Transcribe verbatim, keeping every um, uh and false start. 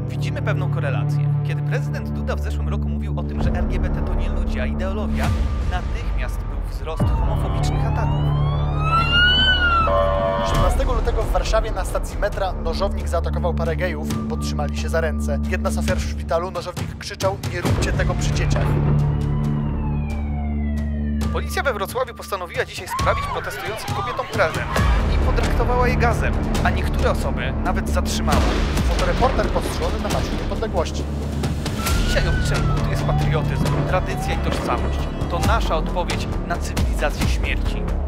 Widzimy pewną korelację. Kiedy prezydent Duda w zeszłym roku mówił o tym, że L G B T to nie ludzie, a ideologia, natychmiast był wzrost homofobicznych ataków. siedemnastego lutego w Warszawie na stacji metra nożownik zaatakował parę gejów, bo trzymali się za ręce. Jedna z ofiar w szpitalu, nożownik krzyczał: nie róbcie tego przy dzieciach. Policja we Wrocławiu postanowiła dzisiaj sprawić protestującym kobietom prezent i potraktowała je gazem, a niektóre osoby nawet zatrzymała. Fotoreporter postrzelony na Marszu Niepodległości. Dzisiaj obliczem buntu jest patriotyzm, tradycja i tożsamość. To nasza odpowiedź na cywilizację śmierci.